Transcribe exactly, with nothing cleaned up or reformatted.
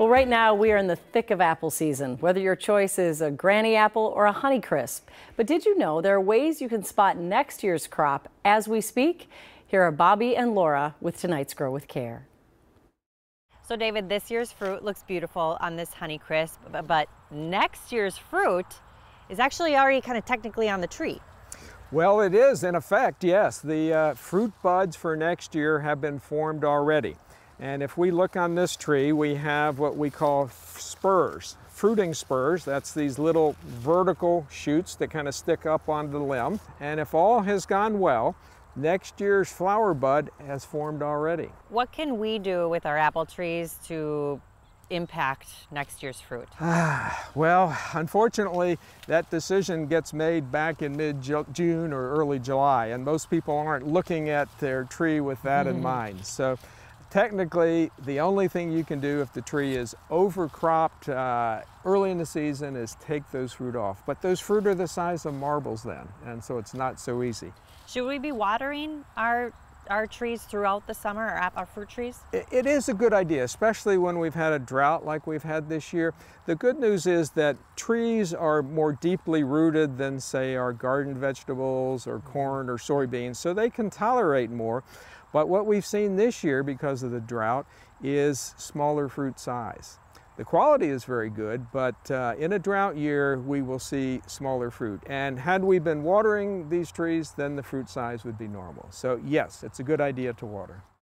Well, right now we are in the thick of apple season, whether your choice is a granny apple or a Honeycrisp. But did you know there are ways you can spot next year's crop as we speak? Here are Bobby and Laura with tonight's Grow with Care. So David, this year's fruit looks beautiful on this Honeycrisp, but next year's fruit is actually already kind of technically on the tree. Well, it is in effect, yes. The uh, fruit buds for next year have been formed already. And if we look on this tree, we have what we call spurs, fruiting spurs. That's these little vertical shoots that kind of stick up onto the limb. And if all has gone well, next year's flower bud has formed already. What can we do with our apple trees to impact next year's fruit? Well, unfortunately, that decision gets made back in mid-June or early July, and most people aren't looking at their tree with that mm-hmm. in mind. So technically, the only thing you can do if the tree is overcropped uh, early in the season is take those fruit off. But those fruit are the size of marbles then, and so it's not so easy. Should we be watering our our trees throughout the summer, our, our fruit trees? It, it is a good idea, especially when we've had a drought like we've had this year. The good news is that trees are more deeply rooted than, say, our garden vegetables or corn or soybeans, so they can tolerate more. But what we've seen this year because of the drought is smaller fruit size. The quality is very good, but uh, in a drought year, we will see smaller fruit. And had we been watering these trees, then the fruit size would be normal. So yes, it's a good idea to water.